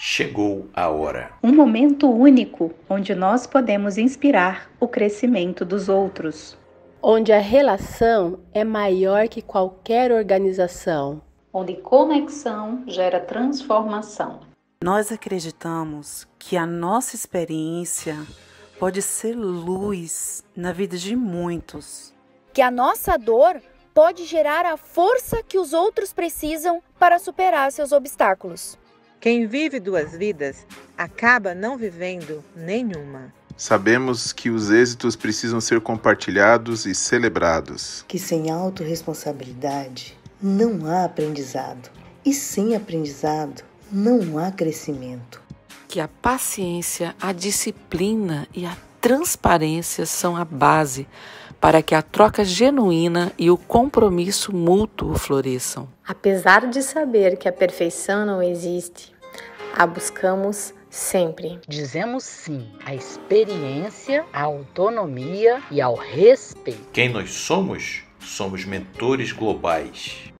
Chegou a hora. Um momento único onde nós podemos inspirar o crescimento dos outros. Onde a relação é maior que qualquer organização. Onde conexão gera transformação. Nós acreditamos que a nossa experiência pode ser luz na vida de muitos. Que a nossa dor pode gerar a força que os outros precisam para superar seus obstáculos. Quem vive duas vidas acaba não vivendo nenhuma. Sabemos que os êxitos precisam ser compartilhados e celebrados. Que sem autorresponsabilidade não há aprendizado. E sem aprendizado não há crescimento. Que a paciência, a disciplina e a transparência são a base para que a troca genuína e o compromisso mútuo floresçam. Apesar de saber que a perfeição não existe, a buscamos sempre. Dizemos sim à experiência, à autonomia e ao respeito. Quem nós somos? Somos mentores globais.